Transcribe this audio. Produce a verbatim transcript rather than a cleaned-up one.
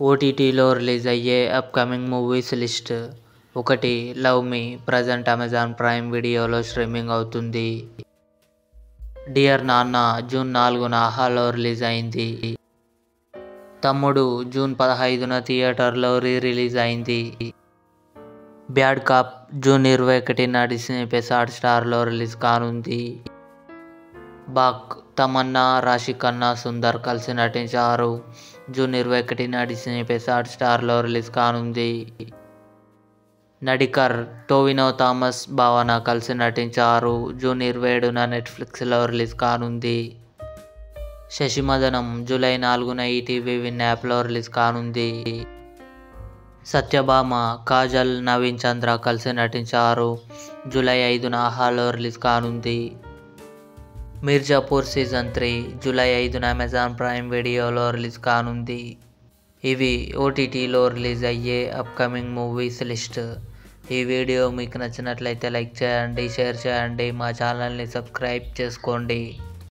ఓటీటీలో రిలీజ్ అయ్యే upcoming movies list. ఒకటి love me present Amazon Prime వీడియోలో స్ట్రీమింగ్ అవుతుంది. డియర్ నాన్న జూన్ నాలుగున ఆహాలో రిలీజ్ అయింది. తమ్ముడు జూన్ పదహైదున థియేటర్లో రీ రిలీజ్ అయింది. బ్యాడ్ కాప్ జూన్ ఇరవై ఒకటిన డిస్నీ ప్లస్ హాట్స్టార్లో రిలీజ్ కానుంది. బాక్ తమన్నా, రాశి ఖన్నా, సుందర్ కలిసి నటించారు. జూన్ ఇరవై ఒకటిన డిస్నీ ప్లస్ హాట్స్టార్లో రిలీజ్ కానుంది. నడికర్ టోవినో థామస్, భావన కలిసి నటించారు. జూన్ ఇరవై ఏడున నెట్ఫ్లిక్స్లో రిలీజ్ కానుంది. శశిమదనం జూలై నాలుగున ఈటీవీ విన్ యాప్లో రిలీజ్ కానుంది. సత్యభామ, కాజల్, నవీన్ చంద్ర కలిసి నటించారు. జూలై ఐదున ఆహాలో రిలీజ్ కానుంది. మిర్జాపూర్ సీజన్ త్రీ జూలై ఐదున అమెజాన్ ప్రైమ్ వీడియోలో రిలీజ్ కానుంది. ఇవి ఓటీటీలో రిలీజ్ అయ్యే అప్కమింగ్ మూవీస్ లిస్ట్. ఈ వీడియో మీకు నచ్చినట్లయితే లైక్ చేయండి, షేర్ చేయండి, మా ఛానల్ని సబ్స్క్రైబ్ చేసుకోండి.